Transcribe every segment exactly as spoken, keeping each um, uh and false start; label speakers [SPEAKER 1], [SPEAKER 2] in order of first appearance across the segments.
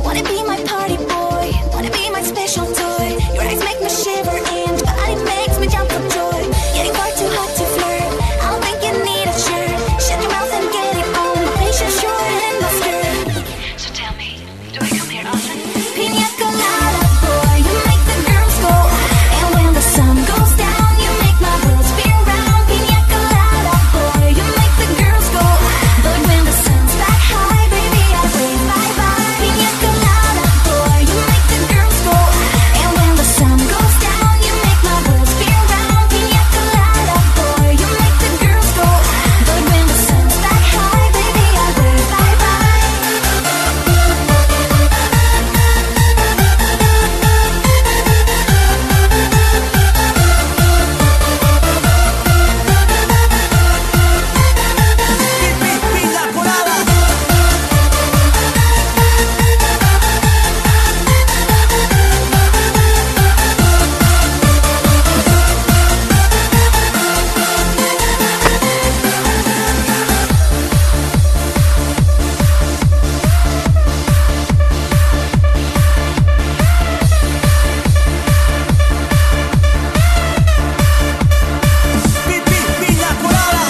[SPEAKER 1] Wanna be my party boy, wanna be my special toy. Your eyes make me shiver and your body makes me jump for joy. Getting far too hot to flirt, I don't think you need a shirt. Shut your mouth and get it on, my patience short and my skirt. So tell me, do I come here often? Pina colada boy, you make the girls go. And when the sun goes down, you make my world spin round. Pina colada boy, you make the girls go. But when the sun's back high, baby, I wave bye bye. Pina colada boy, you make the girls go. And when the sun goes down, you make my world spin round. Pina colada boy, you make the girls go. But when the sun's back high, baby, I wave bye bye.
[SPEAKER 2] Pina colada. Pi- pi- Pina colada.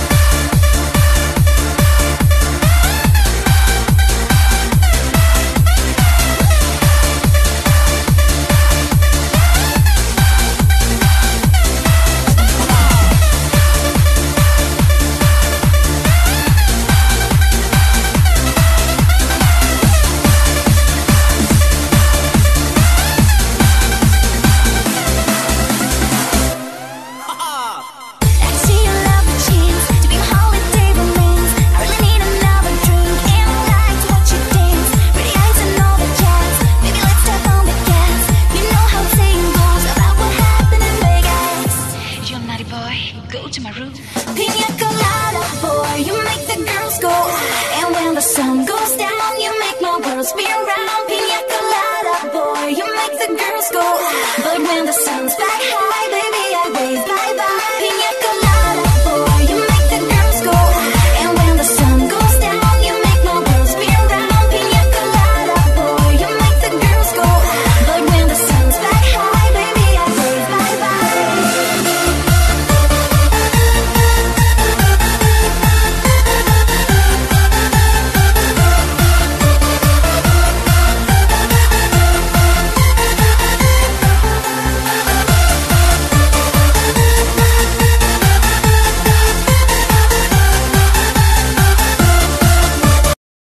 [SPEAKER 1] I see you love the chance to be my holiday romance. I really need another drink and I like to watch you dance. Pretty eyes and all the jazz, baby let's step on the gas. You know how saying goes about what happened in Vegas. You naughty boy, go to my room. Pina colada boy, you make the girls go. And when the sun goes down, you make my world spin round. Pina colada boy, you make the girls go. But when the sun's back high, baby,